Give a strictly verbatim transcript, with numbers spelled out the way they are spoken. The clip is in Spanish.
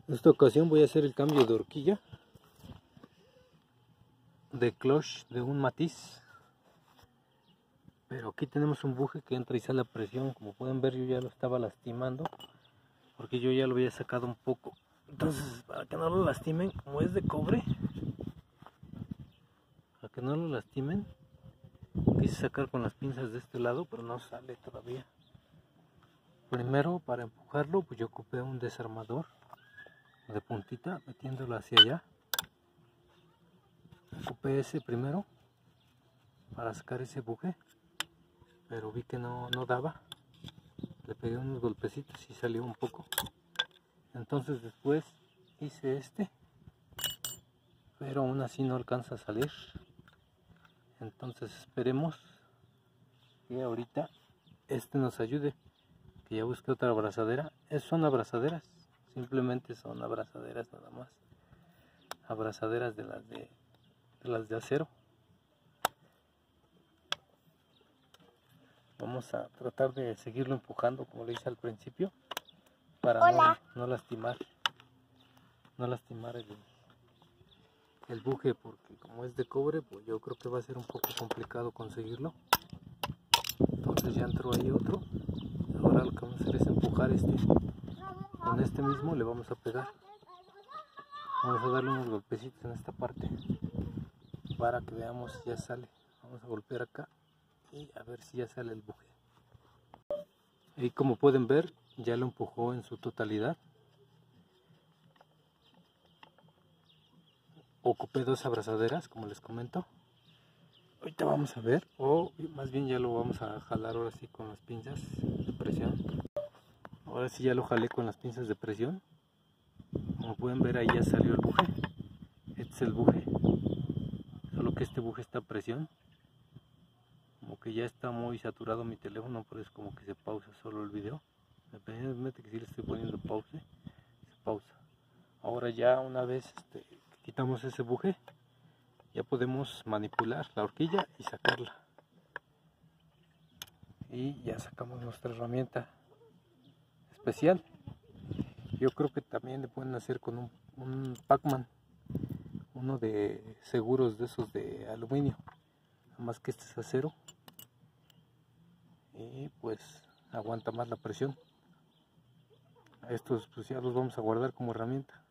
En esta ocasión voy a hacer el cambio de horquilla de clutch de un Matiz, pero aquí tenemos un buje que entra y sale a presión. Como pueden ver, yo ya lo estaba lastimando porque yo ya lo había sacado un poco. Entonces, para que no lo lastimen, como es de cobre, para que no lo lastimen, quise sacar con las pinzas de este lado, pero no sale todavía. Primero, para empujarlo, pues yo ocupé un desarmador de puntita, metiéndolo hacia allá. Ocupé ese primero para sacar ese buje, pero vi que no, no daba. Le pegué unos golpecitos y salió un poco. Entonces después hice este, pero aún así no alcanza a salir. Entonces esperemos que ahorita este nos ayude, que ya busqué otra abrazadera. Es, son abrazaderas, simplemente son abrazaderas nada más, abrazaderas de las de, de las de acero. Vamos a tratar de seguirlo empujando como le hice al principio, para no, no lastimar no lastimar el, el buje, porque como es de cobre, pues yo creo que va a ser un poco complicado conseguirlo. Entonces ya entró ahí otro. Ahora lo que vamos a hacer es empujar este. Con este mismo le vamos a pegar. Vamos a darle unos golpecitos en esta parte para que veamos si ya sale. Vamos a golpear acá y a ver si ya sale el buje. Y como pueden ver, ya lo empujó en su totalidad. Ocupé dos abrazaderas, como les comento. Ahorita vamos a ver, o más bien ya lo vamos a jalar ahora sí con las pinzas de presión. Ahora sí ya lo jalé con las pinzas de presión. Como pueden ver, ahí ya salió el buje. Este es el buje, solo que este buje está a presión. Como que ya está muy saturado mi teléfono, por eso como que se pausa solo el video. Independientemente que si le estoy poniendo pause, se pausa. Ahora ya una vez este, quitamos ese buje, ya podemos manipular la horquilla y sacarla. Y ya sacamos nuestra herramienta especial. Yo creo que también le pueden hacer con un, un Pac-Man, uno de seguros de esos de aluminio, nada más que este es acero y pues aguanta más la presión. Estos pues ya los vamos a guardar como herramienta.